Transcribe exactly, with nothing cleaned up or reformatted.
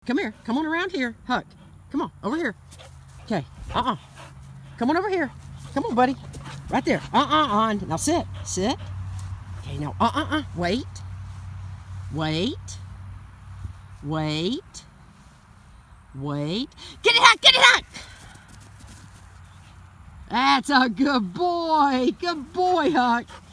Come here. Come on around here, Huck. Come on, over here. Okay, uh-uh. Come on over here. Come on, buddy. Right there. Uh-uh, on. Now sit. Sit. Okay, now, uh-uh-uh. Wait. Wait. Wait. Wait. Get it, Huck! Get it, Huck! That's a good boy. Good boy, Huck.